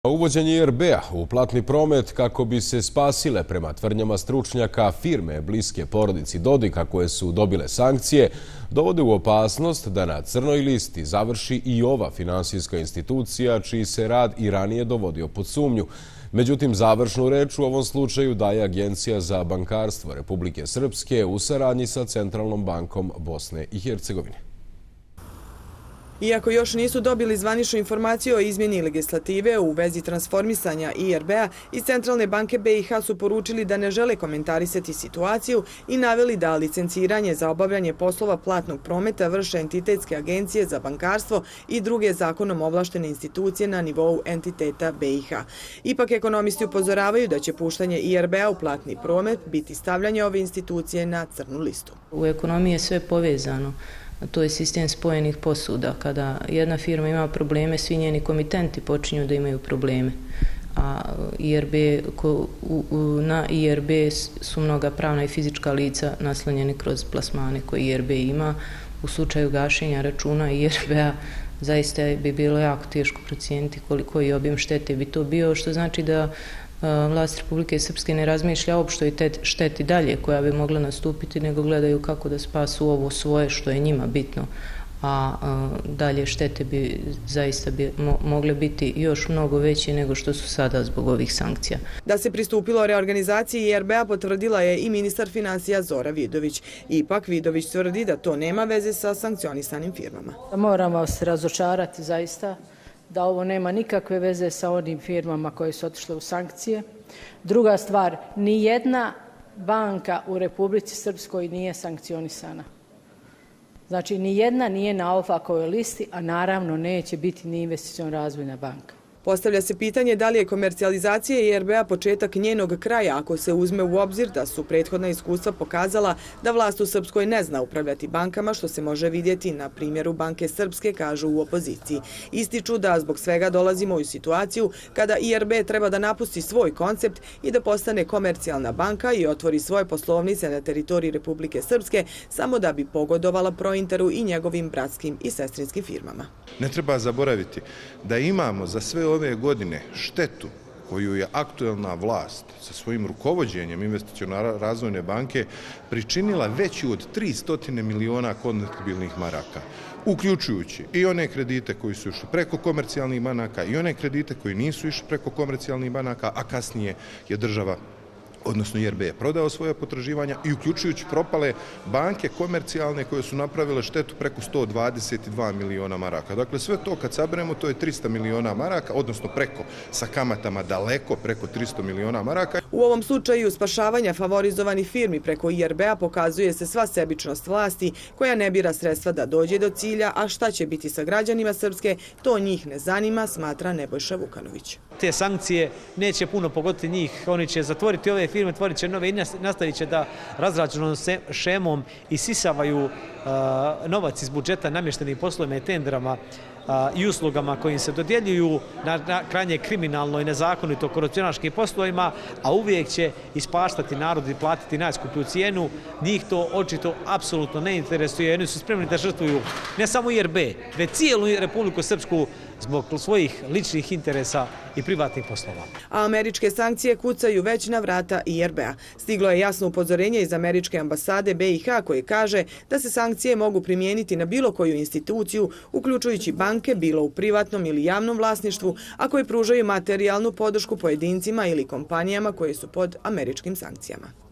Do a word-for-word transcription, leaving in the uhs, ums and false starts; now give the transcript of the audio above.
Uvođenje I R B-a u platni promet kako bi se spasile, prema tvrdnjama stručnjaka, firme bliske porodici Dodika koje su dobile sankcije, dovode u opasnost da na crnoj listi završi i ova finansijska institucija čiji se rad i ranije dovodio pod sumnju. Međutim, završnu reč u ovom slučaju daje Agencija za bankarstvo Republike Srpske u saradnji sa Centralnom bankom Bosne i Hercegovine. Iako još nisu dobili zvaničnu informaciju o izmjeni legislative u vezi transformisanja I R B-a, iz Centralne banke B i H su poručili da ne žele komentarisati situaciju i naveli da licenciranje za obavljanje poslova platnog prometa vrše entitetske agencije za bankarstvo i druge zakonom ovlaštene institucije na nivou entiteta B i H. Ipak, ekonomisti upozoravaju da će puštanje I R B-a u platni promet biti stavljanje ove institucije na crnu listu. U ekonomiji je sve povezano. To je sistem spojenih posuda. Kada jedna firma ima probleme, svi njeni komitenti počinju da imaju probleme. A I R B, na I R B su mnoga pravna i fizička lica naslonjeni kroz plasmane koje I R B ima. U slučaju gašenja računa I R B-a zaista bi bilo jako teško procijeniti koliko i obim štete bi to bio, što znači da vlast Republike Srpske ne razmišlja uopšte i šteti dalje koja bi mogla nastupiti, nego gledaju kako da spasu ovo svoje što je njima bitno, a dalje štete bi zaista bi mogle biti još mnogo veće nego što su sada zbog ovih sankcija. Da se pristupilo reorganizaciji I R B-a potvrdila je i ministar finansija Zora Vidović. Ipak Vidović tvrdi da to nema veze sa sankcionisanim firmama. Moramo se razočarati zaista da ovo nema nikakve veze sa onim firmama koje su otišle u sankcije. Druga stvar, ni jedna banka u Republici Srpskoj nije sankcionisana. Znači, ni jedna nije na OFAC-ovoj listi, a naravno neće biti ni Investiciona razvojna banka. Postavlja se pitanje da li je komercijalizacija I R B-a početak njenog kraja ako se uzme u obzir da su prethodna iskustva pokazala da vlast u Srpskoj ne zna upravljati bankama, što se može vidjeti na primjeru Banke Srpske, kažu u opoziciji. Ističu da zbog svega dolazimo u situaciju kada I R B treba da napusti svoj koncept i da postane komercijalna banka i otvori svoje poslovnice na teritoriji Republike Srpske samo da bi pogodovala Prointeru i njegovim bratskim i sestrinskim firmama. Ne treba zaboraviti da imamo za sve ove godine štetu koju je aktuelna vlast sa svojim rukovođenjem Investicione razvojne banke pričinila veću od tristo miliona konvertibilnih maraka, uključujući i one kredite koji su išli preko komercijalnih banaka i one kredite koji nisu išli preko komercijalnih banaka, a kasnije je država, odnosno I R B je prodao svoje potraživanja i uključujući propale banke komercijalne koje su napravile štetu preko sto dvadeset dva miliona maraka. Dakle, sve to kad saberemo, to je tristo miliona maraka, odnosno preko, sa kamatama daleko preko tristo miliona maraka. U ovom slučaju spašavanja favorizovanih firmi preko I R B-a pokazuje se sva sebičnost vlasti koja ne bira sredstva da dođe do cilja, a šta će biti sa građanima Srpske, to njih ne zanima, smatra Nebojša Vukanović. Te sankcije neće puno pogoditi njih, oni će zatvoriti ove firme, tvorit će nove i nastavit će da razrađenom šemom isisavaju novac iz budžeta namještenim poslovima i tenderama i uslugama kojim se dodjeljuju na krajnje kriminalno i nezakonito korupcionaškim poslovima, a uvijek će ispaštati narod i platiti najskuplju cijenu. Njih to očito apsolutno ne interesuje. Oni su spremni da žrtvuju ne samo I R B, već cijelu Republiku Srpsku zbog svojih ličnih interesa i privatnih poslova. A američke sankcije kucaju već na vrata I R B-a. Stiglo je jasno upozorenje iz američke ambasade B i H koje kaže da se sankcije mogu primijeniti na bilo koju instituciju, uključujući banke, bilo u privatnom ili javnom vlasništvu, a koje pružaju materijalnu podršku pojedincima ili kompanijama koje su pod američkim sankcijama.